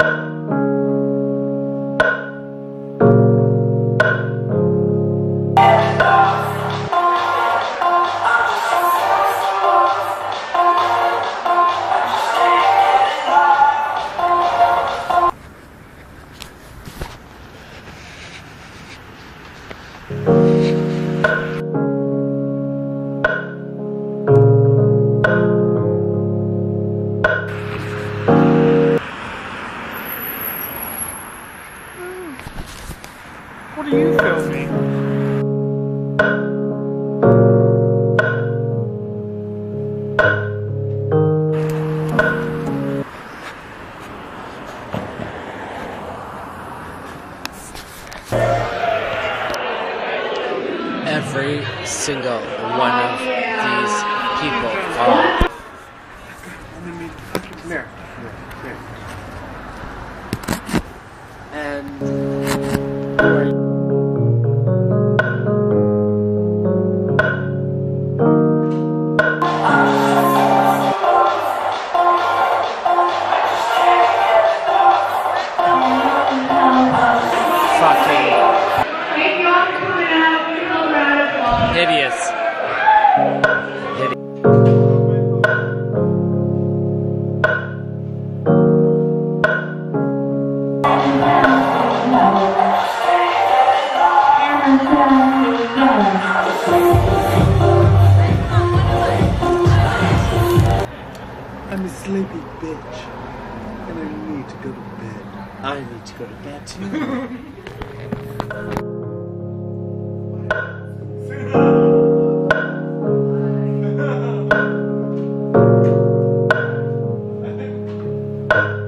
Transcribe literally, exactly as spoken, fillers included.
What are you filming? Every single one of these people are. Come here. Come here. And hideous. Hideous. I'm a sleepy bitch, and I need to go to bed. I need to go to bed too. Thank you.